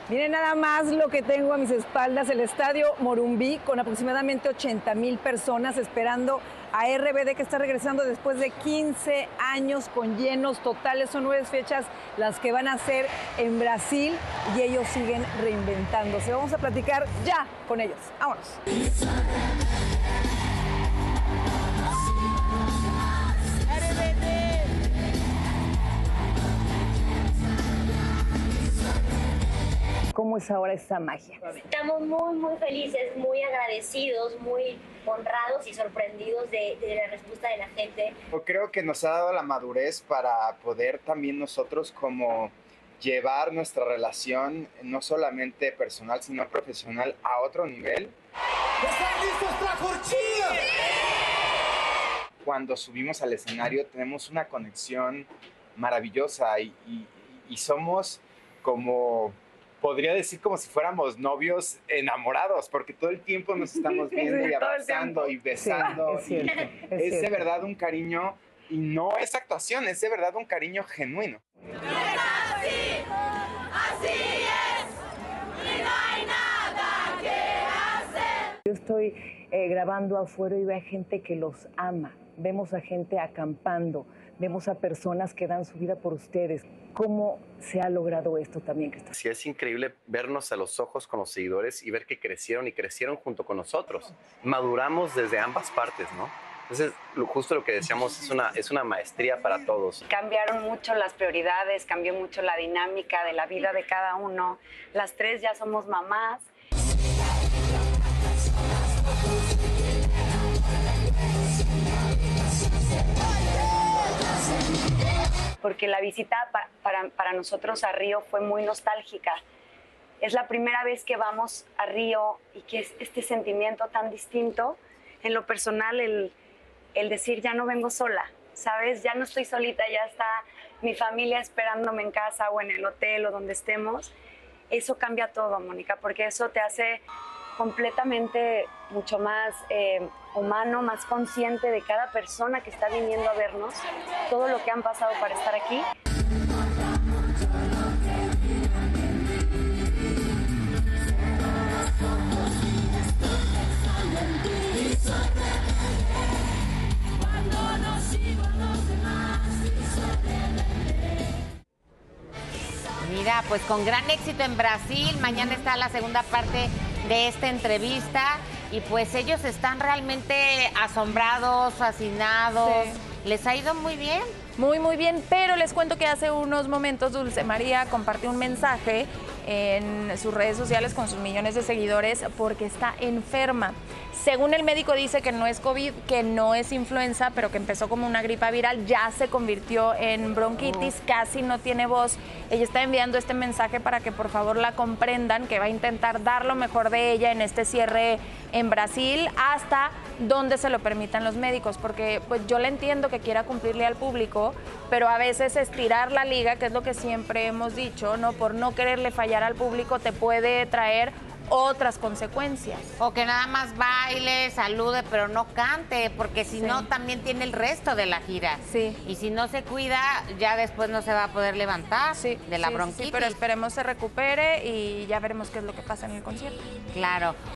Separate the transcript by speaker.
Speaker 1: Miren nada más lo que tengo a mis espaldas, el estadio Morumbí, con aproximadamente 80,000 personas esperando a RBD, que está regresando después de 15 años con llenos totales. Son 9 fechas las que van a hacer en Brasil y ellos siguen reinventándose. Vamos a platicar ya con ellos. Vámonos. ¿Cómo es ahora esta magia?
Speaker 2: Estamos muy felices, muy agradecidos, muy honrados y sorprendidos de la respuesta de la gente.
Speaker 3: Yo creo que nos ha dado la madurez para poder también nosotros como llevar nuestra relación, no solamente personal, sino profesional, a otro nivel.
Speaker 4: ¿Están listos para Corchilla?
Speaker 3: Cuando subimos al escenario tenemos una conexión maravillosa y somos como... podría decir como si fuéramos novios enamorados, porque todo el tiempo nos estamos viendo
Speaker 1: Sí,
Speaker 3: y abrazando y besando.
Speaker 1: Sí, es cierto,
Speaker 3: Es de verdad un cariño, y no es actuación, es de verdad un cariño genuino.
Speaker 1: Yo estoy grabando afuera y veo a gente que los ama. Vemos a gente acampando, vemos a personas que dan su vida por ustedes. ¿Cómo se ha logrado esto también, Cristal?
Speaker 5: Sí, es increíble vernos a los ojos con los seguidores y ver que crecieron y crecieron junto con nosotros. Maduramos desde ambas partes, ¿no? Entonces, justo lo que decíamos, es una maestría para todos.
Speaker 6: Cambiaron mucho las prioridades, cambió mucho la dinámica de la vida de cada uno. Las tres ya somos mamás. Porque la visita para nosotros a Río fue muy nostálgica. Es la primera vez que vamos a Río y que es este sentimiento tan distinto. En lo personal, el decir ya no vengo sola, ¿sabes? Ya no estoy solita, ya está mi familia esperándome en casa o en el hotel o donde estemos. Eso cambia todo, Mónica, porque eso te hace completamente mucho más humano, más consciente de cada persona que está viniendo a vernos, todo lo que han pasado para estar aquí.
Speaker 7: Mira, pues con gran éxito en Brasil, mañana está la segunda parte de esta entrevista y pues ellos están realmente asombrados, fascinados, sí. Les ha ido muy bien.
Speaker 8: Muy bien, pero les cuento que hace unos momentos Dulce María compartió un mensaje en sus redes sociales con sus millones de seguidores porque está enferma. Según el médico dice que no es COVID, que no es influenza, pero que empezó como una gripa viral, ya se convirtió en bronquitis, casi no tiene voz. Ella está enviando este mensaje para que por favor la comprendan, que va a intentar dar lo mejor de ella en este cierre en Brasil hasta donde se lo permitan los médicos, porque pues yo le entiendo que quiera cumplirle al público, pero a veces estirar la liga, que es lo que siempre hemos dicho, ¿no? Por no quererle fallar al público te puede traer otras consecuencias.
Speaker 7: O que nada más baile, salude, pero no cante, porque si no también tiene el resto de la gira.
Speaker 8: Sí.
Speaker 7: Y si no se cuida, ya después no se va a poder levantar de la bronquitis.
Speaker 8: Sí, pero esperemos se recupere y ya veremos qué es lo que pasa en el concierto.
Speaker 7: Claro.